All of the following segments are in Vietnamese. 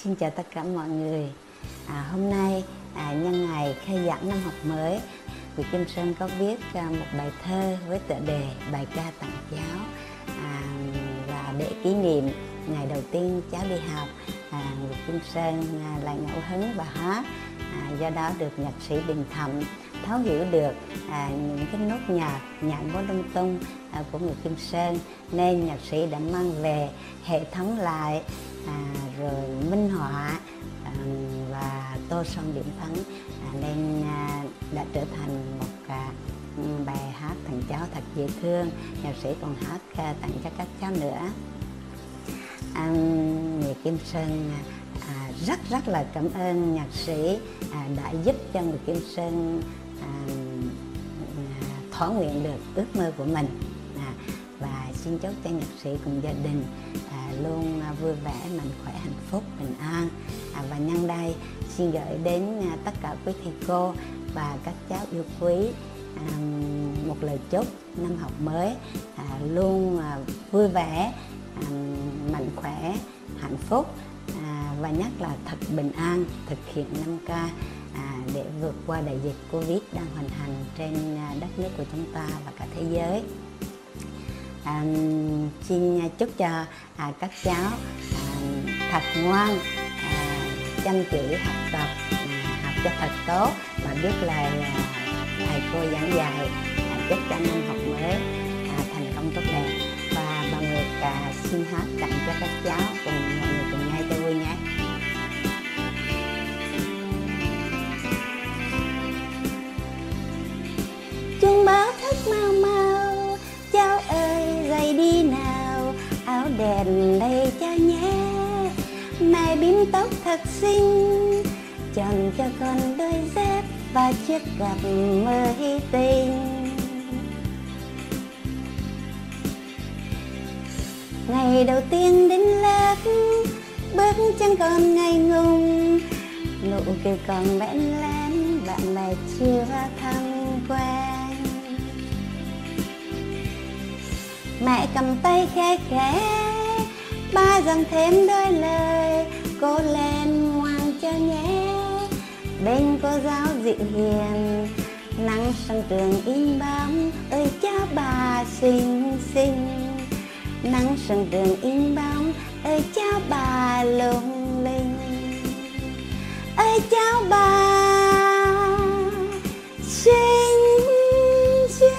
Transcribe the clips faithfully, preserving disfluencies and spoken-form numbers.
Xin chào tất cả mọi người. À, hôm nay à, nhân ngày khai giảng năm học mới, Việt Kim Sơn có viết à, một bài thơ với tựa đề bài ca tặng cháu, à, và để kỷ niệm ngày đầu tiên cháu đi học. à, Việt Kim Sơn à, lại ngẫu hứng và hát, à, do đó được nhạc sĩ Đình Thậm thấu hiểu được à, những cái nốt nhạc nhạc múa lung tung à, của người Kim Sơn, nên nhạc sĩ đã mang về hệ thống lại, à, rồi minh họa à, và tô son điểm phấn, à, nên à, đã trở thành một à, bài hát tặng cháu thật dễ thương. Nhạc sĩ còn hát à, tặng cho các cháu nữa. à, người Kim Sơn à, rất rất là cảm ơn nhạc sĩ à, đã giúp cho người Kim Sơn à, thỏa nguyện được ước mơ của mình, à, và xin chúc cho nhạc sĩ cùng gia đình à, luôn vui vẻ, mạnh khỏe, hạnh phúc, bình an. à, và nhân đây xin gửi đến à, tất cả quý thầy cô và các cháu yêu quý à, một lời chúc năm học mới à, luôn à, vui vẻ, à, mạnh khỏe, hạnh phúc, à, và nhất là thật bình an, thực hiện năm K à, để vượt qua đại dịch Covid đang hoành hành trên à, đất nước của chúng ta và cả thế giới. À, xin chúc cho à, các cháu à, thật ngoan, à, chăm chỉ học tập, à, học cho thật tốt và biết lời à, thầy cô giảng dạy, à, chúc cho năm học mới à, thành công tốt đẹp. Và bà Nguyệt à, xin hát tặng cho các cháu, cùng mọi người cùng nghe cho vui nhé. Chuông báo thức mau mau, cháu ơi dậy đi nào, áo đèn đây cho nhé. Mẹ bím tóc thật xinh, chọn cho con đôi dép và chiếc cặp mới tinh. Ngày đầu tiên đến lớp, bước chân con ngây ngùng, nụ cười còn bẽn lén, bạn bè chưa thân quen. Mẹ cầm tay khẽ khẽ, ba dặn thêm đôi lời, cố lên ngoan cho nhé. Bên cô giáo dịu hiền, nắng sân trường in bóng, ơi cháu bà xinh xinh. Nắng sân trường in bóng, ơi cháu bà lung linh. Ơi cháu bà xinh xinh.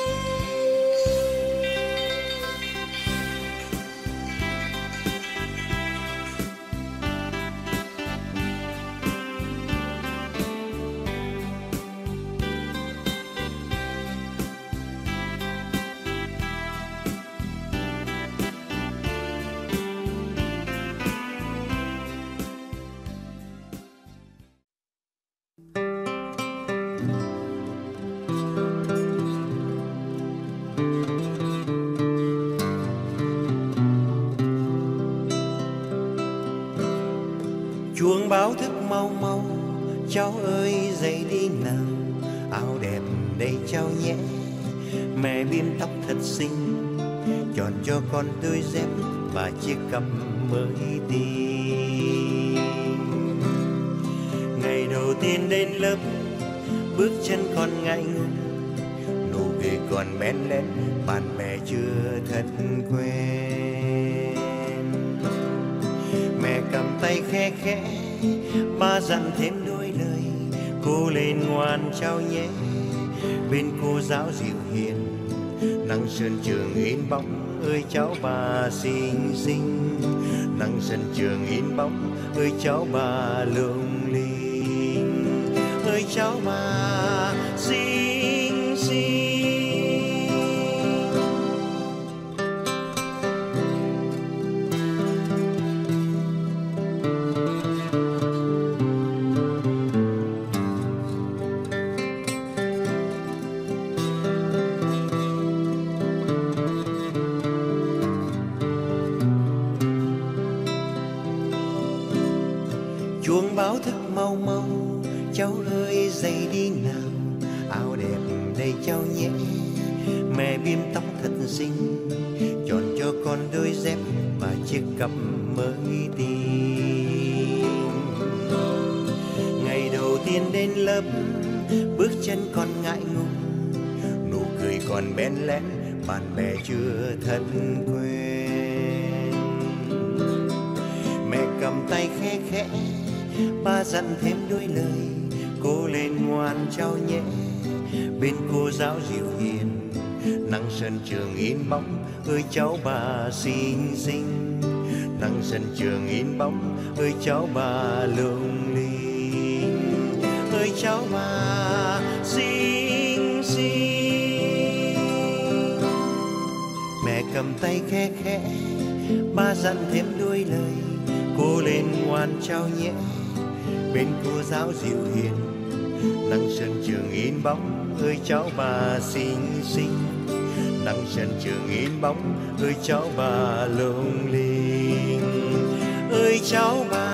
Chuông báo thức mau mau, cháu ơi dậy đi nào, áo đẹp đây cháu nhé. Mẹ bím tóc thật xinh, chọn cho con đôi dép và chiếc cặp mới tinh. Ngày đầu tiên đến lớp, bước chân con ngại ngùng, nụ cười còn bẽn lẽn, bạn bè chưa thật quen. Mẹ cầm tay khe khẽ, ba dặn thêm đôi lời, cố lên ngoan cháu nhé. Bên cô giáo dịu hiền, nắng sân trường in bóng, ơi cháu bà xinh xinh. Nắng sân trường in bóng, ơi cháu bà lung linh. Ơi cháu bà xinh xinh. Chuông báo thức mau mau, cháu ơi dậy đi nào, áo đẹp đây cháu nhé. Mẹ bím tóc thật xinh, chọn cho con đôi dép và chiếc cặp mới tinh. lên lớp, bước chân còn ngại ngùng, nụ cười còn bén lén, bạn bè chưa thân quen. Mẹ cầm tay khẽ khẽ, ba dặn thêm đôi lời, cố lên ngoan cháu nhé. Bên cô giáo dịu hiền, nắng sân trường in bóng, ơi cháu bà xinh xinh. Nắng sân trường in bóng, ơi cháu bà lung linh. Ơi cháu bà xinh xinh. Mẹ cầm tay khẽ khẽ, ba dặn thêm đôi lời, cố lên ngoan cháu nhé. Bên cô giáo dịu hiền, nắng sân trường in bóng, ơi cháu bà xinh xinh. Nắng sân trường in bóng, ơi cháu bà lung linh. Ơi cháu bà